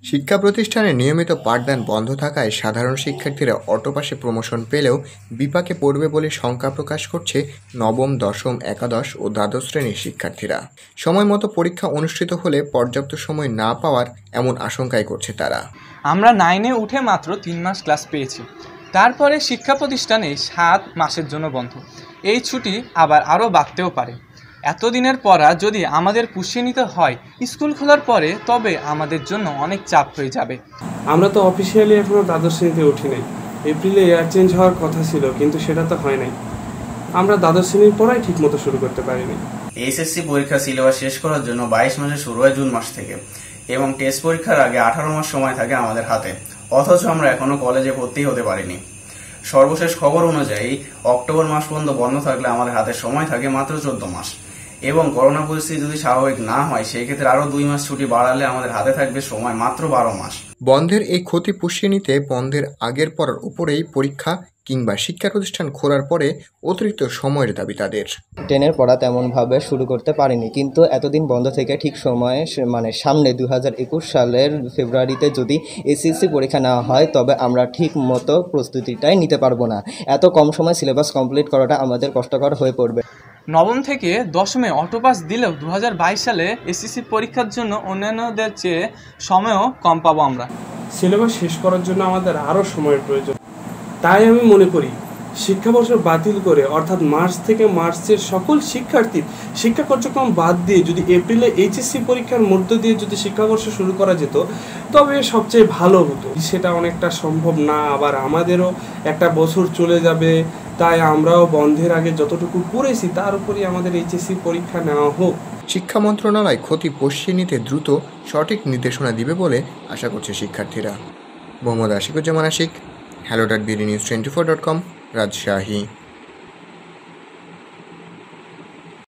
শিক্ষা প্রতিষ্ঠানে নিয়মিত পাঠদান বন্ধ থাকায় সাধারণ শিক্ষার্থীরা অটোপাসে প্রমোশন পেলেও বিপাকে পড়বে বলে শঙ্কা প্রকাশ করছে নবম, দশম, একাদশ ও দ্বাদশ শ্রেণীর শিক্ষার্থীরা। সময় মতো পরীক্ষা অনুষ্ঠিত হলে পর্যাপ্ত সময় না পাওয়ার এমন আশঙ্কাই করছে তারা। আমরা 9-এ উঠে মাত্র 3 মাস ক্লাস পেয়েছি, তারপরে শিক্ষা প্রতিষ্ঠানে 7 মাসের জন্য বন্ধ। এই ছুটি আবার আরও বাড়তেও পারে। এতদিনের পড়া যদি আমাদের পুষিয়ে নিতে হয় স্কুল খোলার পরে, তবে আমাদের জন্য অনেক চাপ হয়ে যাবে। আমরা তো অফিসিয়ালি এখনো দ্বাদশ শ্রেণীতে উঠি নাই। এপ্রিলে এয়ার চেঞ্জ হওয়ার কথা ছিল, কিন্তু সেটা তো হয় নাই। আমরা দ্বাদশ শ্রেণীর পড়াই ঠিক মতো শুরু করতে পারিনি। এসএসসি পরীক্ষা সিলেবাস শেষ করার জন্য 22 মাসে শুরু হয় জুন মাস থেকে, এবং টেস্ট পরীক্ষার আগে 18 মাস সময় থাকে আমাদের হাতে। অথচ আমরা এখনো কলেজে ভর্তি হতে পারিনি। সর্বশেষ খবর অনুযায়ী অক্টোবর মাস পর্যন্ত বন্ধ থাকলে আমাদের হাতে সময় থাকে মাত্র 14 মাস, এবং করোনা পরিস্থিতি যদি স্বাভাবিক না হয় সেই ক্ষেত্রে আরো 2 মাস ছুটি বাড়ালে আমাদের হাতে থাকবে সময় মাত্র 12 মাস। বন্ধের এই ক্ষতি পুষিয়ে নিতে বন্ধের আগের পড়ার উপরেই পরীক্ষা কিংবা শিক্ষা প্রতিষ্ঠান খোলার পরে অতিরিক্ত সময়ের দাবি তাদের। 10-এর পড়া তেমনভাবে শুরু করতে পারিনি, কিন্তু এতদিন বন্ধ থেকে ঠিক সময়ে সামনে 2021 সালের ফেব্রুয়ারিতে যদি এসএসসি পরীক্ষা নেওয়া হয় তবে আমরা ঠিক মতো প্রস্তুতিটাই নিতে পারবো না। এত কম সময় সিলেবাস কমপ্লিট করাটা আমাদের কষ্টকর হয়ে পড়বে। নবম থেকে দশমে অটোপাস দিলেও 2022 সালে এসএসসি পরীক্ষার জন্য অন্যান্যদের চেয়ে সময়ও কম পাবো আমরা। সিলেবাস শেষ করার জন্য আমাদের আরও সময়ের প্রয়োজন। তাই আমি মনে করি শিক্ষাবর্ষ বাতিল করে, অর্থাৎ মার্চ থেকে মার্চের সকল শিক্ষার্থীর শিক্ষা কার্যক্রম বাদ দিয়ে যদি এপ্রিলে এইচএসসি পরীক্ষার মধ্য দিয়ে যদি শিক্ষাবর্ষ শুরু করা যেত তবে সবচেয়ে ভালো হতো। সেটা অনেকটা সম্ভব না, আবার আমাদেরও একটা বছর চলে যাবে। তাই আমরাও বন্ধের আগে যতটুকু পড়েছি তার উপরই আমাদের এইচএসসি পরীক্ষা নেওয়া হোক। শিক্ষা মন্ত্রণালয় ক্ষতি পুষিয়ে নিতে দ্রুত সঠিক নির্দেশনা দিবে বলে আশা করছে শিক্ষার্থীরা। মোহাম্মদ আশিকুজ্জামান আশিক, hello.bdnews24.com, রাজশাহী।